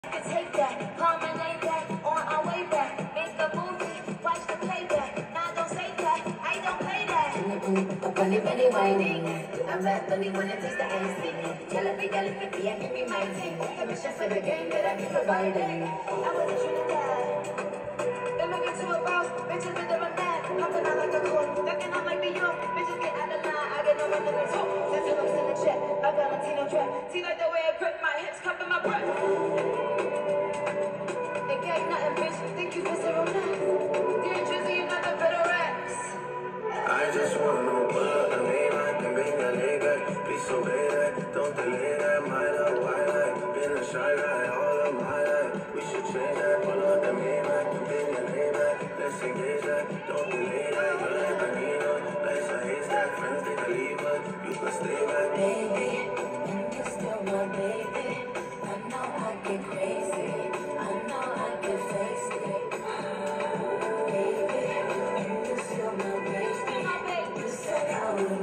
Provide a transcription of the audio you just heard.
Take that, call my name back, on our way back. Make a movie, watch the playback. Nah, don't say that, I don't play that. A bunny, bunny, whining. I'm that bunny when it takes the icing. Yellow, yellow, 50, and give me my thing. Commission for the game that I be providing. I was a Trinidad. Then I get to a boss, bitches with them a mad. Hopping out like a court, ducking out like New York. Bitches get out of line, I get no run in the talk. Send to in the check, my Valentino dress. See like the way I grip my hips, cupping my breath. Ain't nothing, bitch. Think you visceral nice. Dear Drizzy, you're not the better racks. I just wanna know what I mean. I can bring that leg back. Please obey that. Don't delay that. My love, why not? Been a shy guy all of my life. We should change that. Pull up the main back. Bring that leg back. Let's engage that. Don't delay that. You're like a Nina. Life's a haystack. Friends, they can leave, but you can stay back. Baby, and you're still my baby. I know I get crazy. I know I get feisty. Baby, and you're still my baby. You said I would